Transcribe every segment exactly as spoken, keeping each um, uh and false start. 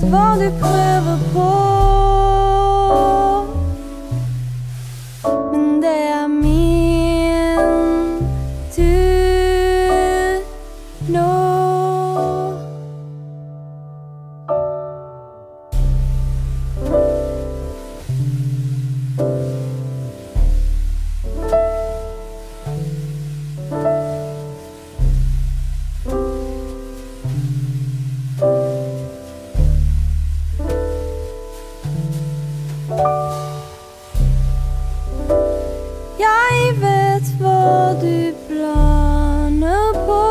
vet hva du prøver på, men det er min tur nå. Jeg vet hva du planer på,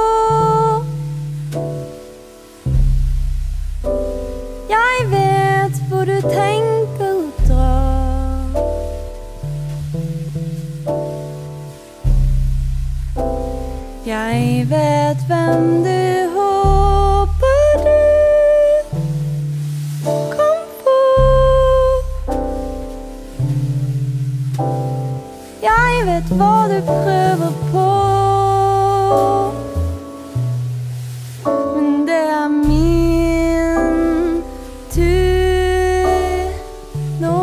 jeg vet hvor du tenker å dra. Jeg vet hvem du håper du kan få. Jeg vet hva du prøver på, men det er min tur nå.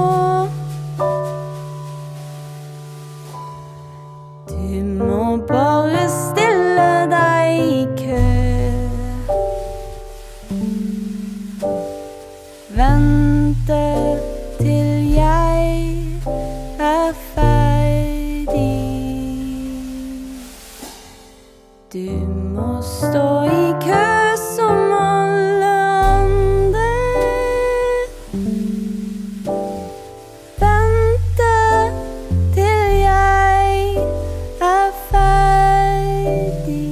Du må bare stille deg i kø. Vente til jeg er ferdig. Du må stå i kø som alle andre. Vente til jeg er ferdig.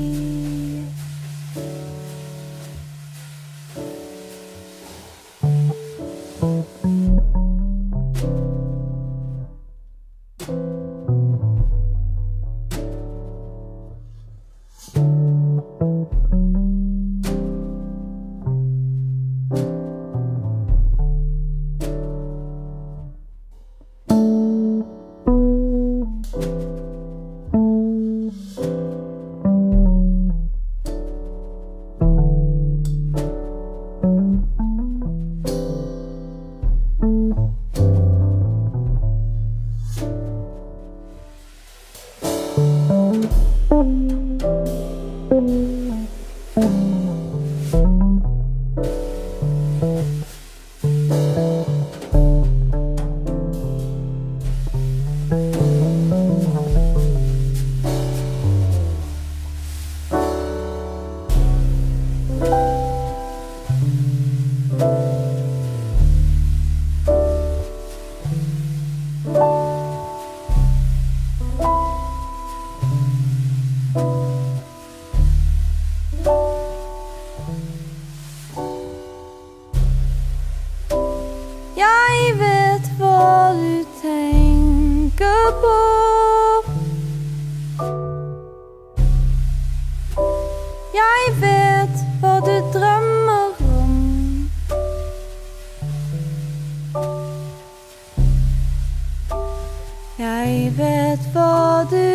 Jeg vet hva du tenker på. Jeg vet hva du drømmer om. Jeg vet hva du